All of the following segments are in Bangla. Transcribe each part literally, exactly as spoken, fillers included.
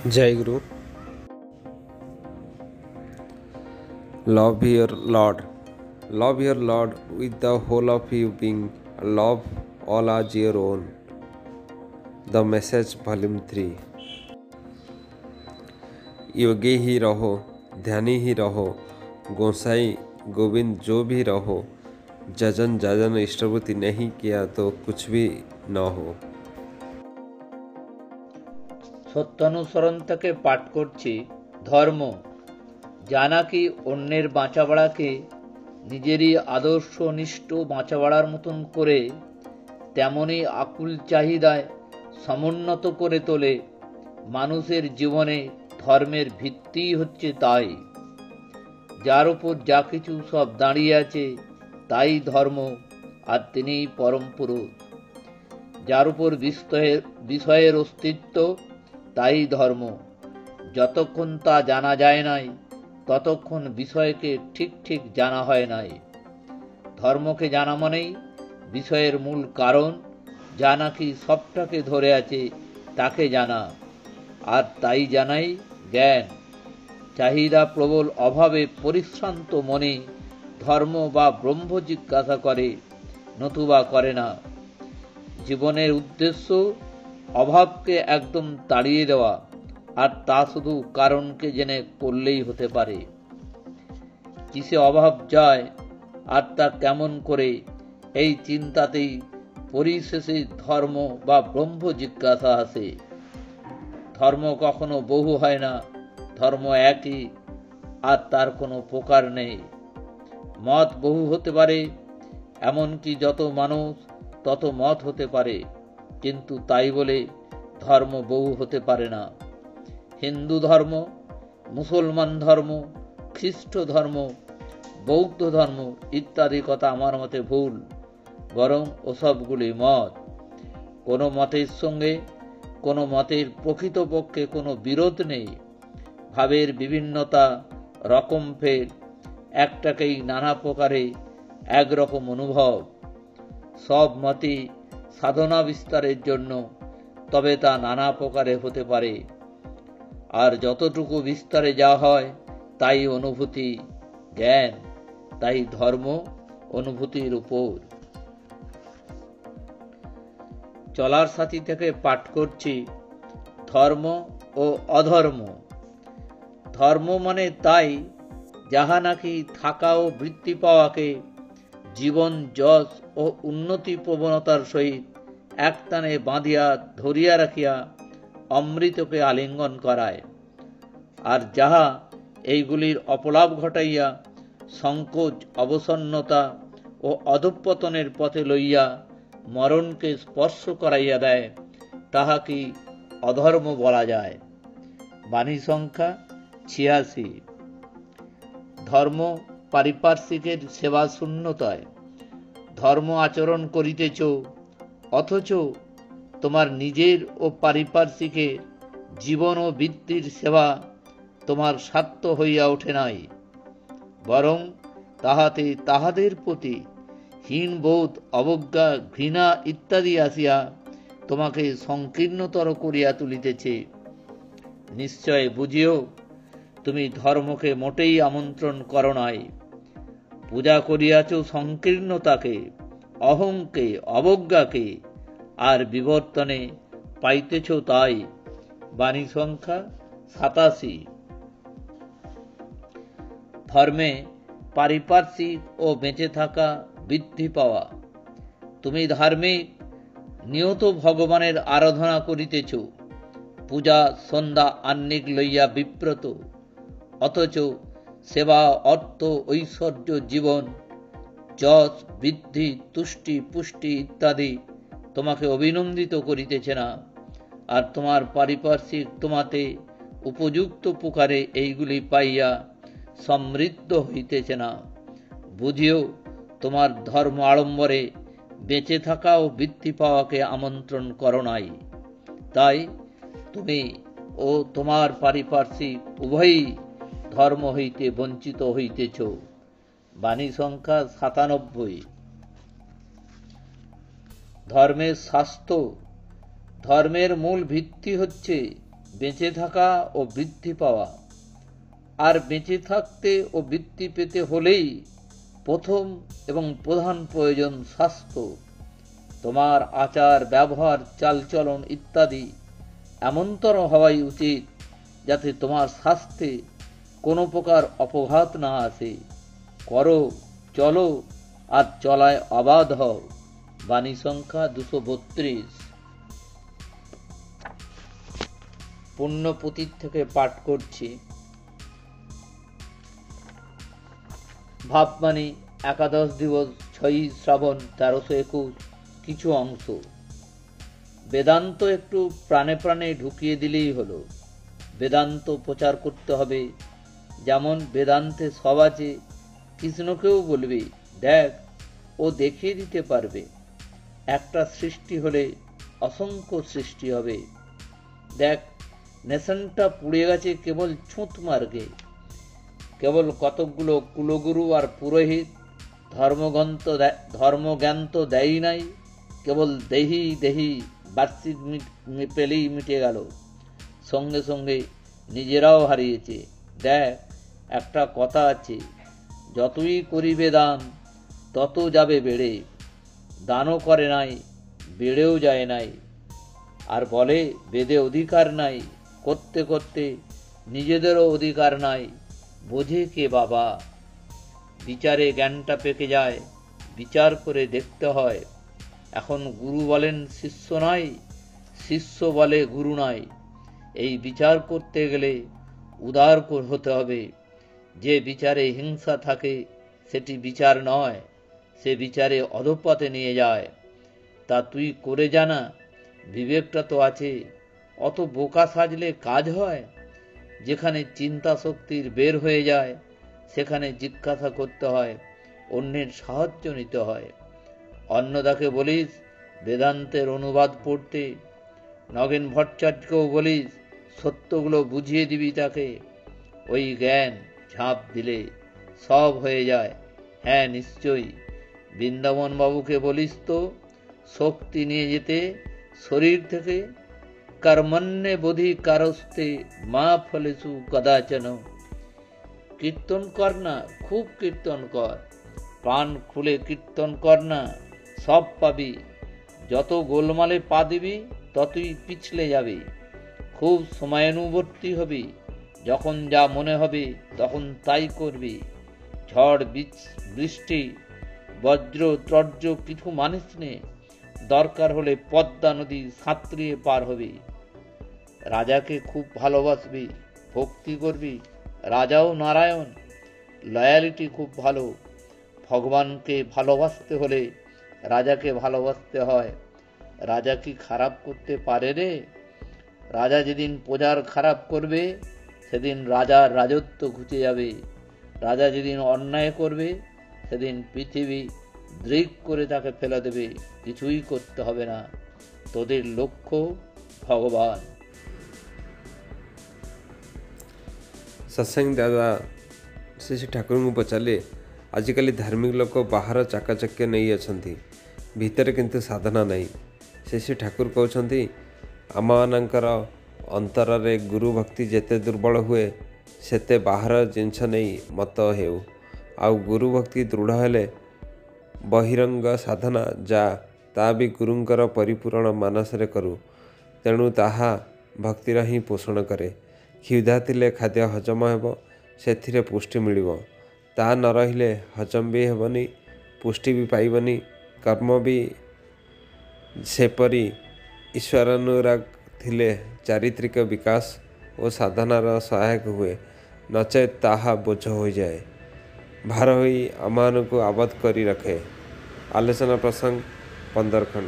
Jai Guru. Love your Lord. Love your Lord with the whole of you being. Love all as your own. The Message Volume three. योगी ही रहो, ध्यानी ही रहो, गोसाई गोविंद जो भी रहो, जजन जाजन इष्टवृत्ति नहीं किया तो कुछ भी न हो। সত্যানুসরণ থেকে পাঠ করছি ধর্ম, যা নাকি অন্যের বাঁচা বাড়াকে নিজেরই আদর্শনিষ্ঠ বাঁচা বাড়ার মতন করে তেমনই আকুল চাহিদায় সমুন্নত করে তোলে। মানুষের জীবনে ধর্মের ভিত্তি হচ্ছে তাই, যার উপর যা কিছু সব দাঁড়িয়ে আছে তাই ধর্ম, আর তিনিই পরম পুরুষ। যার উপর বিষয়ের বিষয়ের অস্তিত্ব তাই ধর্ম। যতক্ষণ তা জানা যায় নাই ততক্ষণ বিষয়কে ঠিক ঠিক জানা হয় নাই। ধর্মকে জানা মানেই বিষয়ের মূল কারণ, যা নাকি সবটাকে ধরে আছে তাকে জানা, আর তাই জানাই জ্ঞান। চাহিদা প্রবল অভাবে পরিশ্রান্ত মনে ধর্ম বা ব্রহ্ম জিজ্ঞাসা করে, নতুবা করে না। জীবনের উদ্দেশ্য অভাবকে একদম তাড়িয়ে দেওয়া, আর তা শুধু কারণকে জেনে করলেই হতে পারে। কিসে অভাব যায় আর তা কেমন করে, এই চিন্তাতেই পরিশেষে ধর্ম বা ব্রহ্ম জিজ্ঞাসা আসে। ধর্ম কখনো বহু হয় না, ধর্ম একই, আর তার কোনো প্রকার নেই। মত বহু হতে পারে, এমনকি যত মানুষ তত মত হতে পারে, কিন্তু তাই বলে ধর্ম বহু হতে পারে না। হিন্দু ধর্ম, মুসলমান ধর্ম, খ্রিস্ট ধর্ম, বৌদ্ধ ধর্ম ইত্যাদি কথা আমার মতে ভুল, বরং ওসবগুলি মত। কোনো মতের সঙ্গে কোনো মতের প্রকৃতপক্ষে কোনো বিরোধ নেই। ভাবের বিভিন্নতা, রকম ফের, একটাকেই নানা প্রকারে একরকম অনুভব। সব মতই সাধনা বিস্তারের জন্য, তবে তা নানা প্রকারে হতে পারে, আর যতটুকু বিস্তারে যা হয় তাই অনুভূতি, জ্ঞান। তাই ধর্ম অনুভূতির উপর। চলার সাথী থেকে পাঠ করছি ধর্ম ও অধর্ম। ধর্ম মানে তাই যাহা নাকি থাকা ও বৃত্তি পাওয়াকে জীবন যশ ও উন্নতি প্রবণতার সহিত একটানে বাঁধিয়া ধরিয়া রাখিয়া অমৃতকে আলিঙ্গন করায়, আর যাহা এইগুলির অপলাপ ঘটাইয়া সংকোচ, অবসন্নতা ও অধঃপতনের পথে লইয়া মরণকে স্পর্শ করাইয়া দেয়, তাহাকে অধর্ম বলা যায়। বাণী সংখ্যা ছিয়াশি। ধর্ম পারিপার্শ্বিকের সেবা শূন্যতায়। ধর্ম আচরণ করিতেছ, অথচ তোমার নিজের ও পারিপার্শ্বিকের জীবন ও বৃত্তির সেবা তোমার স্বার্থ হইয়া ওঠে নাই, বরং তাহাতে তাহাদের প্রতি হীনবোধ, অবজ্ঞা, ঘৃণা ইত্যাদি আসিয়া তোমাকে সংকীর্ণতর করিয়া তুলিতেছে। নিশ্চয় বুঝিও, তুমি ধর্মকে মোটেই আমন্ত্রণ কর নাই। পূজা করিয়াছ সংকীর্ণতাকে, অহংকে, অবজ্ঞাকে, আর বিবর্তনে পাইতেছ তাই। বাণী সংখ্যা সাতাশি। ধর্মে পারিপার্শ্বিক ও বেঁচে থাকা, বৃদ্ধি পাওয়া। তুমি ধার্মিক, নিয়ত ভগবানের আরাধনা করিতেছ, পূজা সন্ধ্যা আহ্নিক লইয়া বিব্রত, অথচ সেবা, অর্থ, ঐশ্বর্য, জীবন, যশ, বৃদ্ধি, তুষ্টি, পুষ্টি ইত্যাদি তোমাকে অভিনন্দিত করিতেছে না, আর তোমার পারিপার্শ্বিক তোমাতে উপযুক্ত প্রকারে এইগুলি পাইয়া সমৃদ্ধ হইতেছে না। বুঝিও, তোমার ধর্ম আড়ম্বরে বেঁচে থাকা ও বৃদ্ধি পাওয়াকে আমন্ত্রণ করো নাই। তাই তুমি ও তোমার পারিপার্শ্বিক উভয়ই ধর্ম হইতে বঞ্চিত হইতেছ। বাণী সংখ্যা সাতানব্বই। ধর্মের স্বাস্থ্য। ধর্মের মূল ভিত্তি হচ্ছে বেঁচে থাকা ও বৃদ্ধি পাওয়া। আর বেঁচে থাকতে ও বৃদ্ধি পেতে হলেই প্রথম এবং প্রধান প্রয়োজন স্বাস্থ্য। তোমার আচার ব্যবহার চালচলন ইত্যাদি এমনতর হওয়াই উচিত যাতে তোমার স্বাস্থ্যে কোনো প্রকার অপঘাত না আসে। করো, চলো আর চলায় অবাধ হও। বাণী সংখ্যা দুশো বত্রিশ। পুণ্যপুঁথির থেকে পাঠ করছি। ভাববাণী একাদশ দিবস ছয়ই শ্রাবণ তেরোশো একুশ কিছু অংশ। বেদান্ত একটু প্রাণে প্রাণে ঢুকিয়ে দিলেই হলো। বেদান্ত প্রচার করতে হবে। যেমন বেদান্তে সব আছে, কৃষ্ণকেও বলবে, দেখ, ও দেখিয়ে দিতে পারবে। একটা সৃষ্টি হলে অসংখ্য সৃষ্টি হবে। দেখ, নেশনটা পুড়ে গেছে কেবল ছুঁত মার্গে। কেবল কতকগুলো কুলগুরু আর পুরোহিত ধর্মগ্রন্থ ধর্মজ্ঞান তো দেয়ই নাই, কেবল দেহি দেহি বার্ষিক পেলেই মিটে গেল। সঙ্গে সঙ্গে নিজেরাও হারিয়েছে। দেখ, একটা কথা আছে, যতই করিবে দান তত যাবে বেড়ে। দানও করে নাই, বেড়েও যায় নাই। আর বলে বেদে অধিকার নাই, করতে করতে নিজেদেরও অধিকার নাই। বোঝে কে বাবা? বিচারে জ্ঞানটা পেকে যায়, বিচার করে দেখতে হয়। এখন গুরু বলেন শিষ্য নাই, শিষ্য বলে গুরু নাই। এই বিচার করতে গেলে উদার হতে হবে। যে বিচারে হিংসা থাকে সেটি বিচার নয়, সে বিচারে অধঃপথে নিয়ে যায়। তা তুই করে জানা, বিবেকটা তো আছে। অত বোকা সাজলে কাজ হয়? যেখানে চিন্তা শক্তির বের হয়ে যায় সেখানে জিজ্ঞাসা করতে হয়, অন্যের সাহায্য নিতে হয়। অন্নদাকে বলিস বেদান্তের অনুবাদ পড়তে, নগেন ভট্টাচার্যকেও বলিস সত্যগুলো বুঝিয়ে দিবি তাকে। ওই জ্ঞান ঝাঁপ দিলে সব হয়ে যায়। হ্যাঁ, নিশ্চয়ই। বৃন্দাবন বাবুকে বলিস তো শক্তি নিয়ে যেতে শরীর থেকে। কর্মণ্যে বোধি কারস্তে মা ফলেসু কদাচন। কীর্তন কর না, খুব কীর্তন কর, প্রাণ খুলে কীর্তন কর না, সব পাবি। যত গোলমালে পা দিবি ততই পিছলে যাবি। খুব সময়ানুবর্তী হবি। যখন যা মনে হবে তখন তাই করবি। ঝড় বৃষ্টি বজ্র ত্রজ্র কিছু মানিস নে। দরকার হলে পদ্মা নদী সাঁতরিয়ে পার হবি। রাজাকে খুব ভালোবাসবি, ভক্তি করবি। রাজাও নারায়ণ। লয়ালিটি খুব ভালো। ভগবানকে ভালোবাসতে হলে রাজাকে ভালোবাসতে হয়। রাজা কি খারাপ করতে পারে রে? রাজা যেদিন প্রজার খারাপ করবে সেদিন রাজার রাজত্ব ঘুচে যাবে। রাজা যেদিন অন্যায় করবে সেদিন পৃথিবী দৃক করে তাকে ফেলে দেবে। কিছুই করতে হবে না। তোদের লক্ষ্য ভগবান। सत्संग दादा श्री श्री ठाकुर को पचारे आजिकल धार्मिक लोक बाहर चाकचक्य नहीं अच्छा, भितर किंतु साधना नहीं। श्री श्री ठाकुर कहते आम मानकर अंतर रे गुरु भक्ति जेते दुर्बल हुए सेते बाहर जिनस नहीं मत हेउ। आउ गुरु भक्ति दृढ़ हेले बहिरंग साधना जा ता भी गुरुंकर परिपूर्ण मानस रे करू। तेणु ताहा भक्तिर ही पोषण करे। क्षुधा थिले खाद्य हजम हेब, सेथिरे पुष्टि मिलिबो। ता न रहिले हजम भी हेबनी, पुष्टि भी पाइबनी, कर्म भी सेपरी। ईश्वरानुराग थिले चारित्रिक विकास और साधनार सहायक हुए, नचेत ताहा बोझ हो जाए, भार होई आमान को आबद्ध करी रखे। आलोचना प्रसंग पंदर खंड।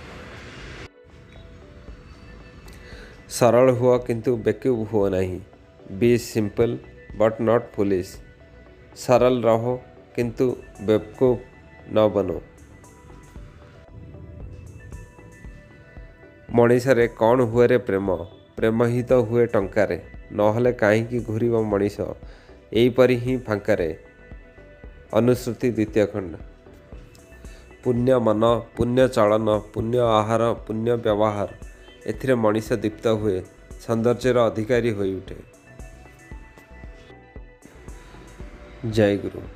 सरल हुआ किंतु बेकूफ हुआ नहीं। Be simple but not foolish. सरल रहो किंतु बेवकूफ न बनो। मनीषरे कौन हुए रे प्रेम? प्रेम ही तो हुए टंकारे, नहले कहीं घूर मनीष यहीपरि ही फांकारे। अनुश्रुति द्वितीय खंड। पुण्य मन, पुण्य चलन, पुण्य आहार, पुण्य व्यवहार, एथिरे मनीष दीप्त हुए। ସୌନ୍ଦର୍ଯ୍ୟର ଅଧିକାରୀ ହୋଇଉଠେ। ଜୟ ଗୁରୁ।